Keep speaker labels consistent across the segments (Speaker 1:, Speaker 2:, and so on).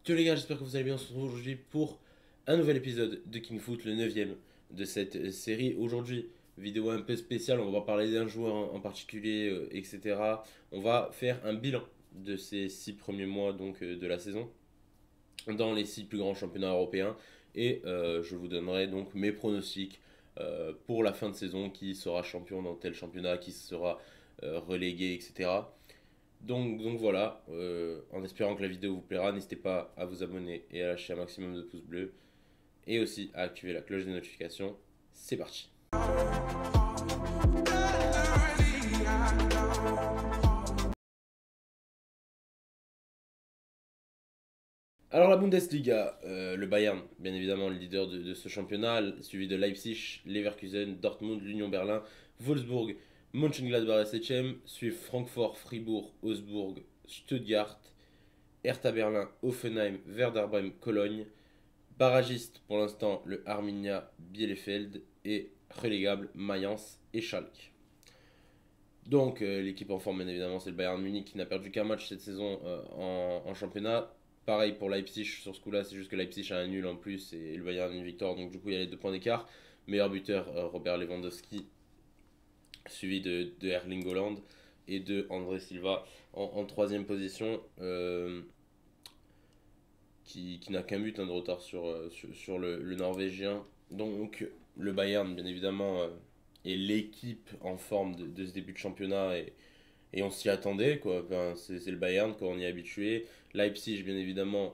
Speaker 1: Yo les gars, j'espère que vous allez bien. On se retrouve aujourd'hui pour un nouvel épisode de King Foot, le 9ème de cette série. Aujourd'hui, vidéo un peu spéciale, on va parler d'un joueur en particulier, etc. On va faire un bilan de ces 6 premiers mois de la saison dans les 6 plus grands championnats européens. Et je vous donnerai donc mes pronostics pour la fin de saison, qui sera champion dans tel championnat, qui sera relégué, etc. Donc voilà, en espérant que la vidéo vous plaira, n'hésitez pas à vous abonner et à lâcher un maximum de pouces bleus et aussi à activer la cloche des notifications. C'est parti. Alors la Bundesliga, le Bayern, bien évidemment le leader de ce championnat, suivi de Leipzig, Leverkusen, Dortmund, l'Union Berlin, Wolfsburg, Mönchengladbach 7ème, suivent Francfort, Fribourg, Augsbourg, Stuttgart, Hertha Berlin, Hoffenheim, Werder Bremen, Cologne. Barragiste pour l'instant le Arminia Bielefeld et relégable Mayence et Schalke. Donc l'équipe en forme bien évidemment c'est le Bayern Munich qui n'a perdu qu'un match cette saison en championnat. Pareil pour Leipzig sur ce coup-là, c'est juste que Leipzig a un nul en plus et le Bayern a une victoire, donc du coup il y a les 2 points d'écart. Meilleur buteur Robert Lewandowski, suivi de Erling Haaland et de André Silva en 3ème position. Qui n'a qu'un but de retard sur le Norvégien. Donc le Bayern, bien évidemment, est l'équipe en forme de ce début de championnat et on s'y attendait, quoi. Enfin, c'est le Bayern, quoi, on y est habitué. Leipzig, bien évidemment,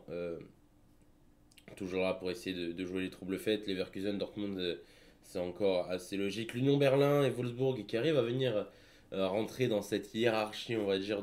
Speaker 1: toujours là pour essayer de jouer les troubles faits. Leverkusen, Dortmund, c'est encore assez logique. L'Union Berlin et Wolfsburg qui arrivent à venir rentrer dans cette hiérarchie, on va dire,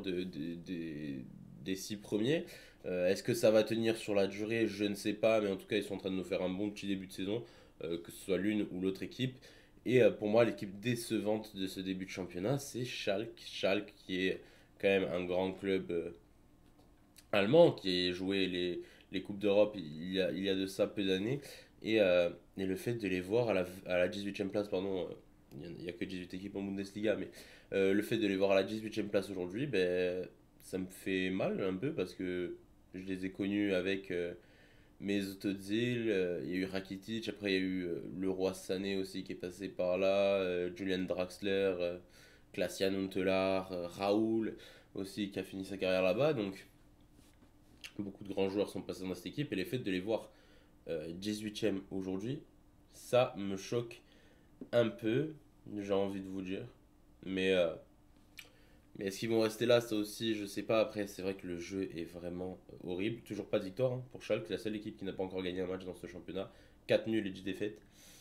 Speaker 1: des 6 premiers. Est-ce que ça va tenir sur la durée? Je ne sais pas, mais en tout cas, ils sont en train de nous faire un bon petit début de saison, que ce soit l'une ou l'autre équipe. Et pour moi, l'équipe décevante de ce début de championnat, c'est Schalke. Schalke qui est quand même un grand club allemand, qui a joué les Coupes d'Europe il y a de ça peu d'années. Et le fait de les voir à la 18e place, pardon, il n'y a que 18 équipes en Bundesliga, mais le fait de les voir à la 18e place aujourd'hui, ben, ça me fait mal un peu parce que je les ai connus avec Mesut Özil, il y a eu Rakitic, après il y a eu Leroy Sané aussi qui est passé par là, Julian Draxler, Klaas-Jan Huntelaar, Raoul aussi qui a fini sa carrière là-bas. Donc beaucoup de grands joueurs sont passés dans cette équipe et les fait de les voir 18e aujourd'hui, ça me choque un peu, j'ai envie de vous dire. Mais mais est-ce qu'ils vont rester là? Ça aussi, je sais pas. Après, c'est vrai que le jeu est vraiment horrible. Toujours pas de victoire hein, pour Schalke, la seule équipe qui n'a pas encore gagné un match dans ce championnat. 4 nuls et 10 défaites.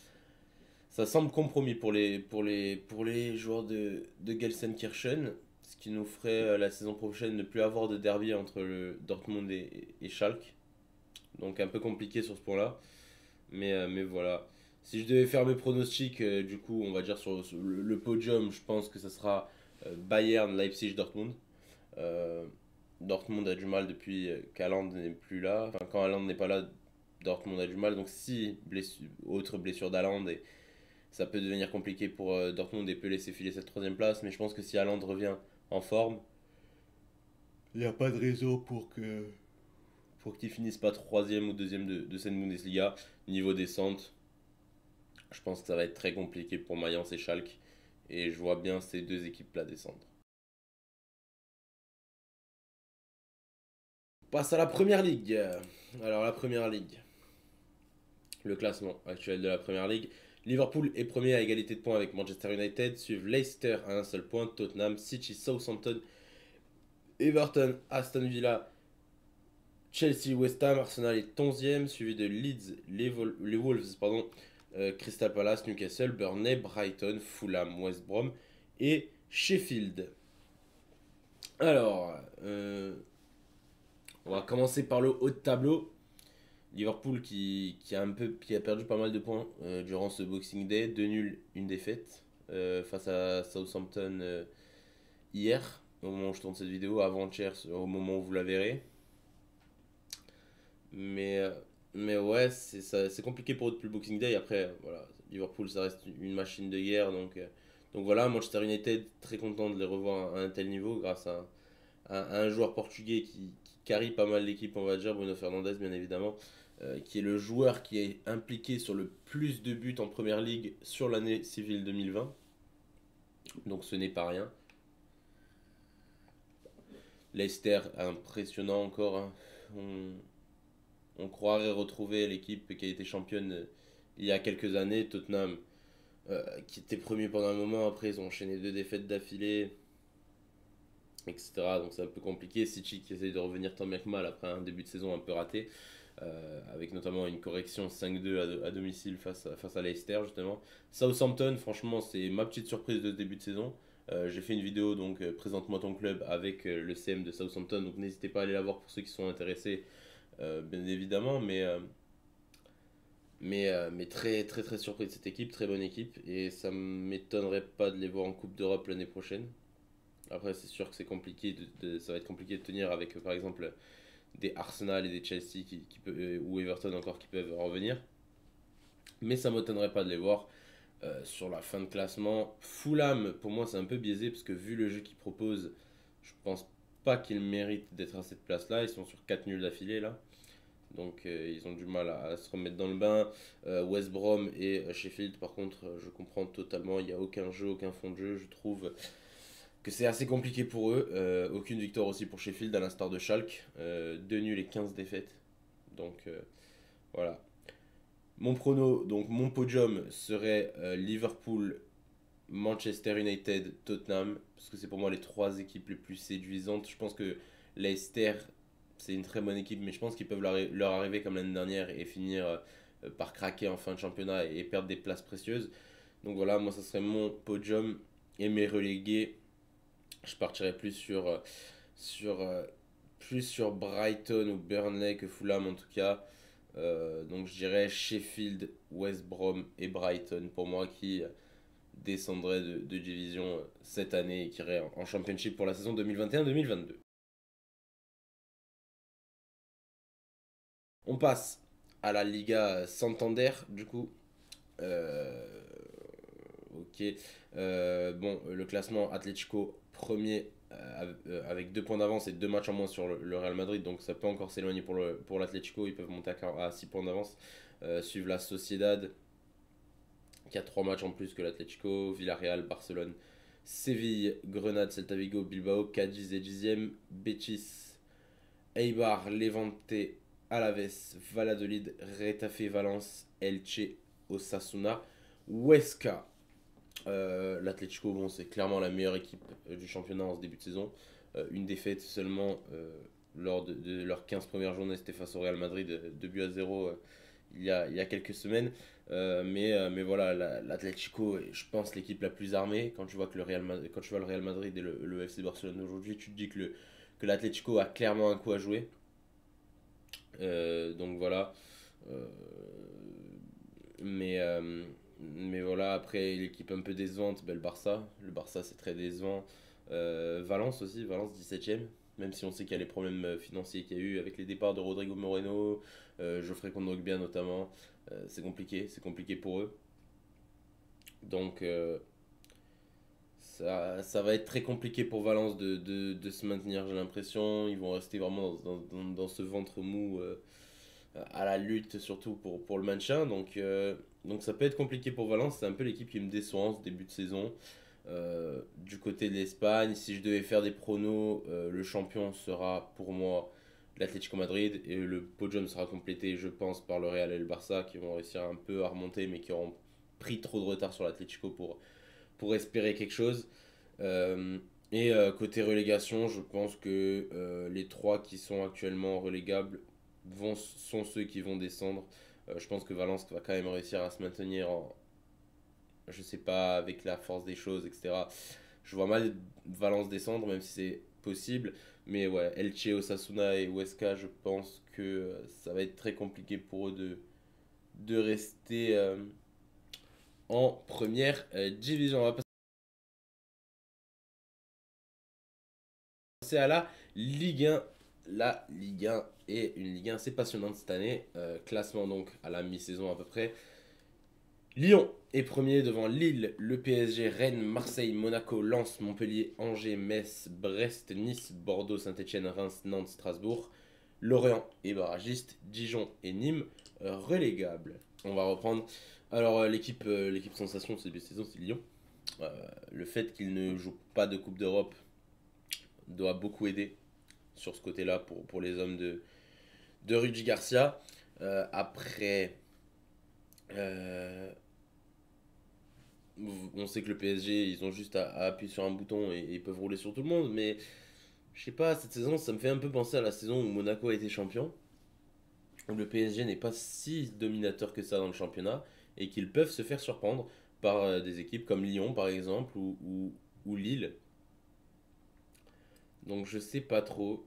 Speaker 1: Ça semble compromis pour les joueurs de Gelsenkirchen, ce qui nous ferait la saison prochaine ne plus avoir de derby entre le Dortmund et Schalke. Donc un peu compliqué sur ce point-là. Mais voilà. Si je devais faire mes pronostics, du coup, on va dire sur le podium, je pense que ça sera Bayern, Leipzig, Dortmund. Euh, Dortmund a du mal depuis qu'Haaland n'est plus là. Enfin, quand Haaland n'est pas là, Dortmund a du mal. Donc, si autre blessure d'Haaland, et ça peut devenir compliqué pour Dortmund et peut laisser filer cette 3ème place. Mais je pense que si Haaland revient en forme, il n'y a pas de raison pour qu'ils finissent pas 3ème ou 2ème de cette Bundesliga. Niveau descente, je pense que ça va être très compliqué pour Mayence et Schalke. Et je vois bien ces 2 équipes-là descendre. On passe à la Première Ligue. Alors la Première Ligue, le classement actuel de la Première Ligue. Liverpool est premier à égalité de points avec Manchester United. Suivent Leicester à un seul point, Tottenham, City, Southampton, Everton, Aston Villa, Chelsea, West Ham. Arsenal est 11e, suivi de Leeds, les Wolves, pardon, Crystal Palace, Newcastle, Burnley, Brighton, Fulham, West Brom et Sheffield. Alors, on va commencer par le haut de tableau. Liverpool qui a perdu pas mal de points durant ce Boxing Day. 2 nuls, une défaite face à Southampton hier, au moment où je tourne cette vidéo, avant-hier, au moment où vous la verrez. Mais, euh, mais ouais, c'est compliqué pour eux depuis le Boxing Day. Après, voilà, Liverpool, ça reste une machine de guerre. Donc voilà, Manchester United, très content de les revoir à un tel niveau grâce à un joueur portugais carry pas mal d'équipes, on va dire, Bruno Fernandes bien évidemment, qui est le joueur qui est impliqué sur le plus de buts en première ligue sur l'année civile 2020. Donc ce n'est pas rien. Leicester, impressionnant encore, hein. On croirait retrouver l'équipe qui a été championne il y a quelques années. Tottenham, qui était premier pendant un moment, après ils ont enchaîné 2 défaites d'affilée, etc. Donc c'est un peu compliqué. City qui essaye de revenir tant bien que mal après un début de saison un peu raté, avec notamment une correction 5-2 à domicile face à Leicester justement. Southampton, franchement, c'est ma petite surprise de ce début de saison. J'ai fait une vidéo, donc présente-moi ton club, avec le CM de Southampton, donc n'hésitez pas à aller la voir pour ceux qui sont intéressés, bien évidemment, mais très très très surpris de cette équipe, très bonne équipe, et ça m'étonnerait pas de les voir en Coupe d'Europe l'année prochaine. Après, c'est sûr que c'est compliqué, ça va être compliqué de tenir avec par exemple des Arsenal et des Chelsea ou Everton encore qui peuvent revenir. Mais ça m'étonnerait pas de les voir sur la fin de classement. Fulham, pour moi, c'est un peu biaisé parce que vu le jeu qu'ils proposent, je pense pas qu'ils méritent d'être à cette place-là. Ils sont sur 4 nuls d'affilée là. Donc ils ont du mal à se remettre dans le bain. West Brom et Sheffield, par contre, je comprends totalement. Il n'y a aucun jeu, aucun fond de jeu. Je trouve que c'est assez compliqué pour eux. Aucune victoire aussi pour Sheffield, à l'instar de Schalke. 2 nuls et 15 défaites. Donc voilà. Mon prono, donc mon podium serait Liverpool, Manchester United, Tottenham, parce que c'est pour moi les 3 équipes les plus séduisantes. Je pense que Leicester, c'est une très bonne équipe, mais je pense qu'ils peuvent leur arriver comme l'année dernière et finir par craquer en fin de championnat et perdre des places précieuses. Donc voilà, moi ça serait mon podium, et mes relégués, je partirais sur, euh, plus sur Brighton ou Burnley que Fulham en tout cas. Donc je dirais Sheffield, West Brom et Brighton pour moi, qui descendraient de division cette année et qui iraient en Championship pour la saison 2021-2022. On passe à la Liga Santander du coup. Euh, ok. Bon, le classement: Atlético premier, avec 2 points d'avance et 2 matchs en moins sur le Real Madrid, donc ça peut encore s'éloigner pour l'Atlético. Ils peuvent monter à 6 points d'avance. Suivent la Sociedad qui a 3 matchs en plus que l'Atlético, Villarreal, Barcelone, Séville, Grenade, Celta Vigo, Bilbao, Cadiz est 10e, Betis, Eibar, Levante, Alaves, Valladolid, Retafe, Valence, Elche, Osasuna, Huesca. L'Atlético, bon, c'est clairement la meilleure équipe du championnat en ce début de saison. Une défaite seulement lors de leurs 15 premières journées, c'était face au Real Madrid, 2 buts à 0 il y a quelques semaines. Mais voilà, l'Atlético est, je pense, l'équipe la plus armée. Quand tu vois quand tu vois le Real Madrid et le FC Barcelone aujourd'hui, tu te dis que l'Atlético a clairement un coup à jouer. Donc voilà. Euh, mais, euh, mais voilà, après l'équipe un peu décevante, ben, le Barça. Le Barça, c'est très décevant. Valence aussi, Valence 17ème. Même si on sait qu'il y a les problèmes financiers qu'il y a eu avec les départs de Rodrigo Moreno, Geoffrey Kondogbia notamment. C'est compliqué pour eux. Donc ça va être très compliqué pour Valence de se maintenir, j'ai l'impression. Ils vont rester vraiment dans ce ventre mou, à la lutte, surtout pour le maintien. Donc ça peut être compliqué pour Valence. C'est un peu l'équipe qui me déçoit en ce début de saison. Du côté de l'Espagne, si je devais faire des pronos, le champion sera pour moi l'Atlético Madrid, et le podium sera complété, je pense, par le Real et le Barça, qui vont réussir un peu à remonter, mais qui auront pris trop de retard sur l'Atlético pour espérer quelque chose. Euh, Côté relégation, je pense que les 3 qui sont actuellement relégables sont ceux qui vont descendre. Je pense que Valence va quand même réussir à se maintenir je sais pas, avec la force des choses, etc. Je vois mal Valence descendre, même si c'est possible. Mais ouais, Elche, Osasuna et Huesca, je pense que ça va être très compliqué pour eux de rester en première division. On va passer à la Ligue 1. La Ligue 1 est une Ligue 1 assez passionnante cette année. Classement donc à la mi-saison à peu près. Lyon est premier devant Lille, le PSG, Rennes, Marseille, Monaco, Lens, Montpellier, Angers, Metz, Brest, Nice, Bordeaux, Saint-Etienne, Reims, Nantes, Strasbourg. Lorient est barragiste, Dijon et Nîmes relégables. On va reprendre. Alors l'équipe sensation de cette saison, c'est Lyon. Euh, le fait qu'il ne joue pas de Coupe d'Europe doit beaucoup aider sur ce côté-là pour les hommes de Rudy Garcia. Après, euh, on sait que le PSG, ils ont juste à appuyer sur un bouton et ils peuvent rouler sur tout le monde. Mais je sais pas, cette saison, ça me fait un peu penser à la saison où Monaco a été champion. Où le PSG n'est pas si dominateur que ça dans le championnat et qu'ils peuvent se faire surprendre par des équipes comme Lyon par exemple ou Lille. Donc je sais pas trop.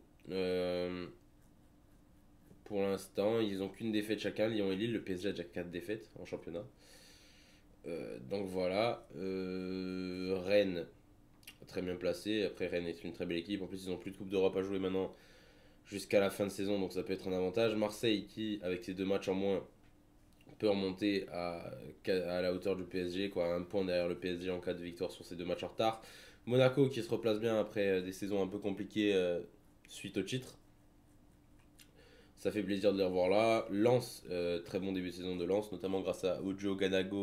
Speaker 1: Pour l'instant, ils ont qu'une défaite chacun, Lyon et Lille. Le PSG a déjà 4 défaites en championnat. Donc voilà. Rennes, très bien placé. Après, Rennes est une très belle équipe. En plus, ils ont plus de Coupe d'Europe à jouer maintenant jusqu'à la fin de saison, donc ça peut être un avantage. Marseille, qui, avec ses 2 matchs en moins, peut remonter à la hauteur du PSG, quoi, un point derrière le PSG en cas de victoire sur ces 2 matchs en retard. Monaco qui se replace bien après des saisons un peu compliquées suite au titre. Ça fait plaisir de les revoir là. Lens, très bon début de saison de Lens, notamment grâce à Ojo,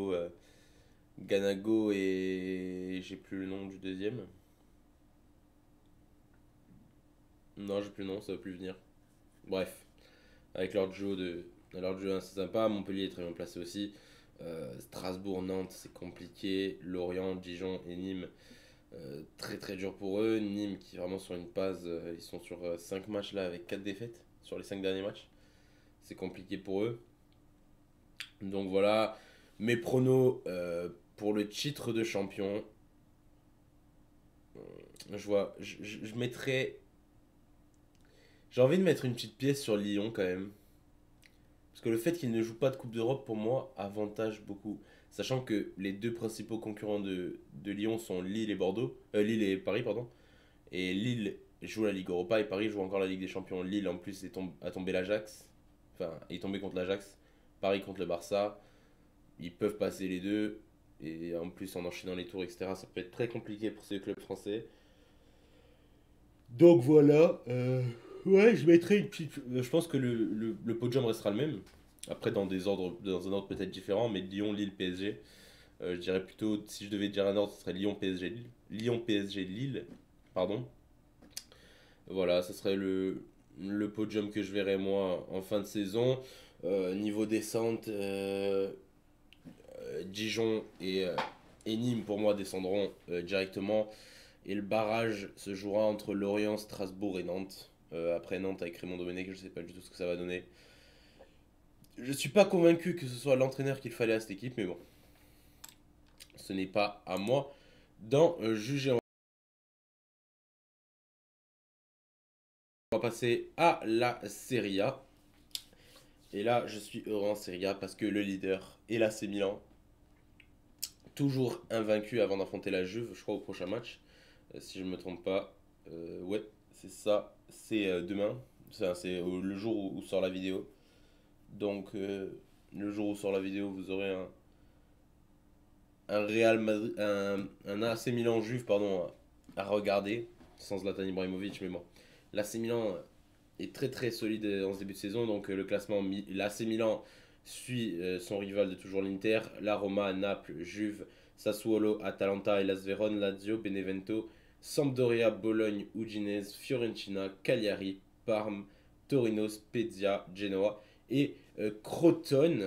Speaker 1: Ganago et j'ai plus le nom du deuxième. Non, j'ai plus le nom, ça va plus venir. Bref, avec leur duo assez sympa. Montpellier est très bien placé aussi. Strasbourg, Nantes, c'est compliqué. Lorient, Dijon et Nîmes, très très dur pour eux. Nîmes qui est vraiment sur une passe, ils sont sur 5 matchs là avec 4 défaites sur les 5 derniers matchs. C'est compliqué pour eux. Donc voilà, mes pronos pour le titre de champion. Je mettrais. J'ai envie de mettre une petite pièce sur Lyon quand même. Parce que le fait qu'il ne joue pas de Coupe d'Europe, pour moi, avantage beaucoup. Sachant que les 2 principaux concurrents de Lyon sont Lille et Bordeaux. Lille et Paris, pardon. Et Lille joue la Ligue Europa et Paris joue encore la Ligue des Champions. Lille, en plus, a tombé l'Ajax. Enfin, est tombé contre l'Ajax. Paris contre le Barça. Ils peuvent passer les deux. Et en plus, en enchaînant les tours, etc., ça peut être très compliqué pour ces clubs français. Donc voilà. Ouais, je mettrai une petite. Je pense que le podium restera le même. Après, dans un ordre peut-être différent, mais Lyon, Lille, PSG. Je dirais plutôt, si je devais dire un ordre, ce serait Lyon, PSG, Lille. Lyon, PSG, Lille. Pardon. Voilà, ce serait le podium que je verrais moi en fin de saison. Niveau descente, Dijon et Nîmes pour moi descendront directement. Et le barrage se jouera entre Lorient, Strasbourg et Nantes. Après Nantes avec Raymond Domenech, je ne sais pas du tout ce que ça va donner. Je ne suis pas convaincu que ce soit l'entraîneur qu'il fallait à cette équipe, mais bon, ce n'est pas à moi d'en juger. On va passer à la Serie A. Et là, je suis heureux en Serie A parce que le leader est l'AC Milan. Toujours invaincu avant d'affronter la Juve, je crois, au prochain match. Si je ne me trompe pas. Ouais, c'est ça. C'est demain. C'est le jour où sort la vidéo. Donc, le jour où sort la vidéo, vous aurez un Real Madrid, un AC Milan Juve, pardon, à regarder. Sans Zlatan Ibrahimovic, mais bon. L'AC Milan est très très solide en ce début de saison. Donc, le classement, l'AC Milan suit son rival de toujours l'Inter. La Roma, Naples, Juve, Sassuolo, Atalanta, Hellas Verona, Lazio, Benevento, Sampdoria, Bologne, Udinese, Fiorentina, Cagliari, Parme, Torino, Spezia, Genoa et Crotone.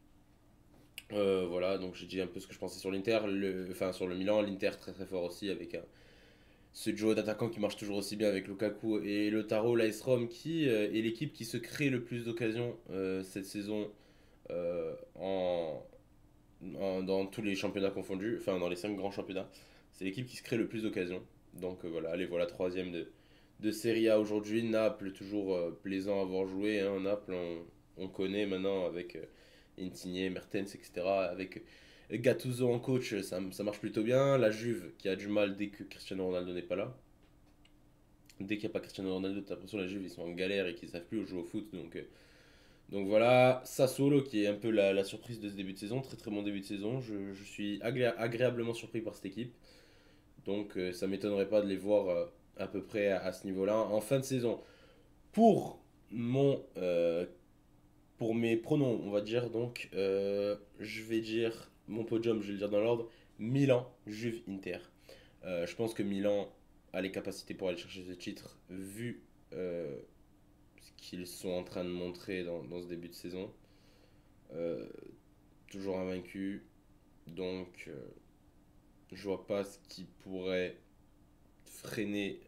Speaker 1: Voilà, donc j'ai dit un peu ce que je pensais sur l'Inter, enfin sur le Milan, l'Inter très très fort aussi avec ce duo d'attaquants qui marche toujours aussi bien avec Lukaku et Lautaro, l'AS Rome qui est l'équipe qui se crée le plus d'occasions cette saison en, dans tous les championnats confondus, enfin dans les 5 grands championnats. C'est l'équipe qui se crée le plus d'occasions. Donc voilà, allez, voilà, troisième de Serie A aujourd'hui. Naples, toujours plaisant à voir jouer. Hein. Naples, on connaît maintenant avec Insigne, Mertens, etc. Avec Gattuso en coach, ça marche plutôt bien. La Juve qui a du mal dès que Cristiano Ronaldo n'est pas là. Dès qu'il n'y a pas Cristiano Ronaldo, t'as l'impression que la Juve ils sont en galère et qu'ils ne savent plus jouer au foot. Donc Donc voilà, Sassuolo qui est un peu la surprise de ce début de saison, très très bon début de saison. Je suis agréablement surpris par cette équipe. Donc ça m'étonnerait pas de les voir à peu près à ce niveau-là en fin de saison. Pour mon pour mes pronoms, on va dire donc je vais dire mon podium, je vais le dire dans l'ordre, Milan, Juve, Inter. Je pense que Milan a les capacités pour aller chercher ce titre vu ce qu'ils sont en train de montrer dans ce début de saison. Euh, Toujours invaincu, donc je vois pas ce qui pourrait freiner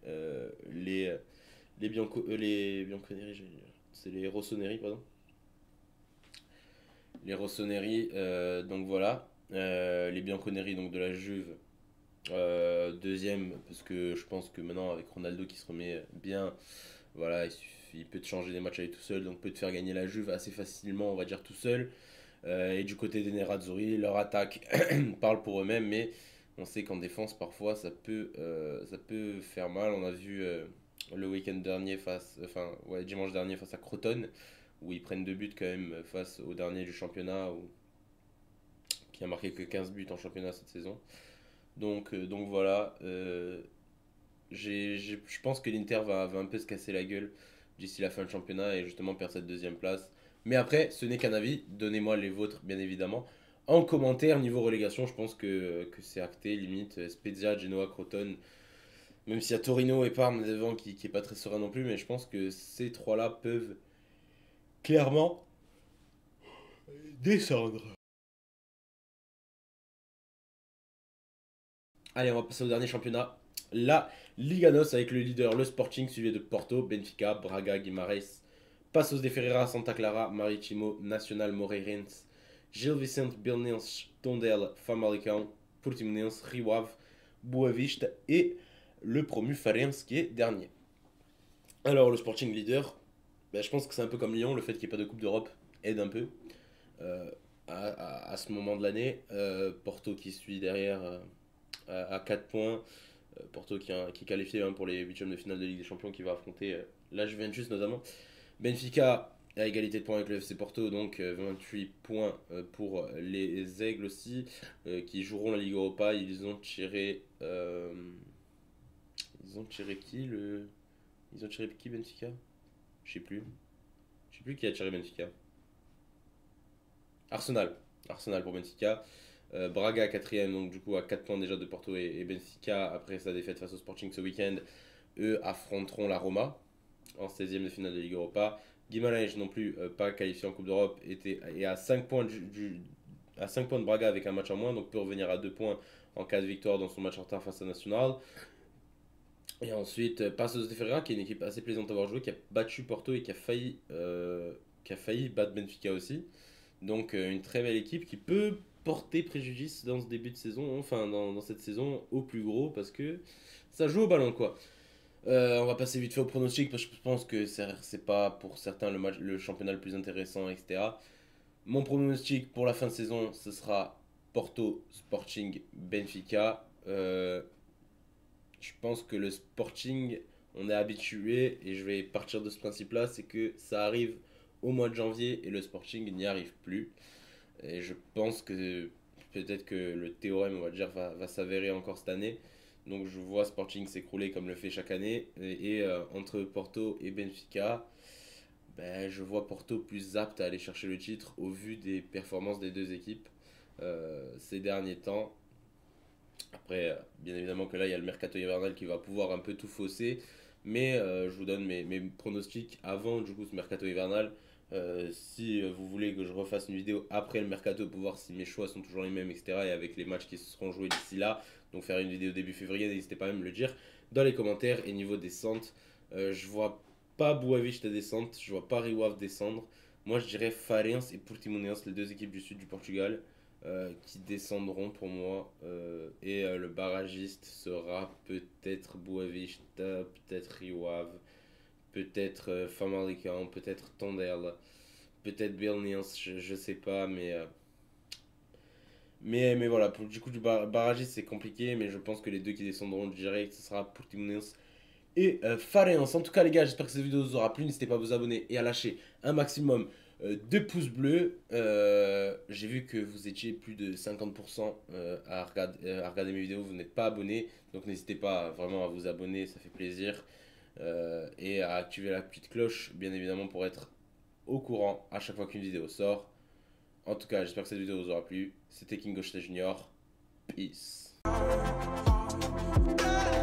Speaker 1: les Bianconeri, c'est les Rossoneri, pardon. Les Rossoneri, donc voilà. Les Bianconeri donc de la Juve, deuxième, parce que je pense que maintenant avec Ronaldo qui se remet bien, voilà, il peut te changer des matchs avec tout seul, donc peut te faire gagner la Juve assez facilement, on va dire tout seul. Et du côté des Nerazzurri, leur attaque parle pour eux-mêmes, mais on sait qu'en défense, parfois, ça peut faire mal. On a vu le week-end dernier enfin, ouais, dimanche dernier face à Crotone, où ils prennent deux buts quand même face au dernier du championnat, qui a marqué que 15 buts en championnat cette saison. Donc voilà, je pense que l'Inter va un peu se casser la gueule d'ici la fin du championnat et justement perdre cette deuxième place. Mais après, ce n'est qu'un avis. Donnez-moi les vôtres, bien évidemment. En commentaire, niveau relégation, je pense que c'est acté. Limite, Spezia, Genoa, Crotone. Même s'il y a Torino et Parme devant qui est pas très serein non plus. Mais je pense que ces trois-là peuvent clairement descendre. Allez, on va passer au dernier championnat. La Liga NOS avec le leader, le Sporting, suivi de Porto, Benfica, Braga, Guimarães, Passos de Ferreira, Santa Clara, Maritimo, Nacional, Moreirense, Gil Vicente, Belenenses, Tondela, Famalicão, Portimonense, Rio Ave, Boa Vista et le promu Farense qui est dernier. Alors, le Sporting leader, ben, je pense que c'est un peu comme Lyon, le fait qu'il n'y ait pas de Coupe d'Europe aide un peu à ce moment de l'année. Porto qui suit derrière à 4 points. Porto qui est qualifié pour les huitièmes de finale de Ligue des Champions, qui va affronter la Juventus notamment. Benfica à égalité de points avec le FC Porto, donc 28 points pour les Aigles aussi, qui joueront la Ligue Europa. Ils ont tiré qui Ils ont tiré qui Benfica? Je sais plus. Je sais plus qui a tiré Benfica. Arsenal. Arsenal pour Benfica. Braga 4ème, donc du coup à 4 points déjà de Porto et Benfica après sa défaite face au Sporting ce week-end. Eux affronteront la Roma en 16e de finale de Ligue Europa. Guimarães non plus pas qualifié en Coupe d'Europe est à 5 points à 5 points de Braga avec un match en moins, donc peut revenir à 2 points en cas de victoire dans son match en retard face à Nacional. Et ensuite Passos de Ferreira qui est une équipe assez plaisante à avoir joué, qui a battu Porto et qui a failli battre Benfica aussi. Donc une très belle équipe qui peut porter préjudice dans ce début de saison, enfin dans cette saison au plus gros parce que ça joue au ballon quoi. On va passer vite fait au pronostic parce que je pense que c'est pas pour certains le championnat le plus intéressant, etc. Mon pronostic pour la fin de saison, ce sera Porto, Sporting, Benfica. Je pense que le Sporting, on est habitué et je vais partir de ce principe-là, c'est que ça arrive au mois de janvier et le Sporting n'y arrive plus. Et je pense que peut-être que le théorème, on va dire, va s'avérer encore cette année. Donc je vois Sporting s'écrouler comme le fait chaque année. Et entre Porto et Benfica, ben, je vois Porto plus apte à aller chercher le titre au vu des performances des deux équipes ces derniers temps. Après, bien évidemment que là, il y a le mercato hivernal qui va pouvoir un peu tout fausser. Mais je vous donne mes pronostics avant du coup ce mercato hivernal. Si vous voulez que je refasse une vidéo après le mercato pour voir si mes choix sont toujours les mêmes, etc. Et avec les matchs qui seront joués d'ici là, donc faire une vidéo début février, n'hésitez pas à me le dire dans les commentaires. Et niveau descente, je vois pas Boavista descendre, je vois pas Rio Ave descendre. Moi je dirais Farense et Portimonense, les deux équipes du sud du Portugal qui descendront pour moi. Et le barragiste sera peut-être Boavista, peut-être Rio Ave, peut-être Famalicão, peut-être Tondela, peut-être Belenenses, je sais pas, mais voilà, du coup, du barragiste c'est compliqué, mais je pense que les deux qui descendront direct, ce sera Portimonense et Farense. En tout cas, les gars, j'espère que cette vidéo vous aura plu. N'hésitez pas à vous abonner et à lâcher un maximum 2 pouces bleus. J'ai vu que vous étiez plus de 50% à regarder mes vidéos. Vous n'êtes pas abonné. Donc n'hésitez pas vraiment à vous abonner, ça fait plaisir. Et à activer la petite cloche, bien évidemment, pour être au courant à chaque fois qu'une vidéo sort. En tout cas, j'espère que cette vidéo vous aura plu. C'était King Goshta Junior. Peace.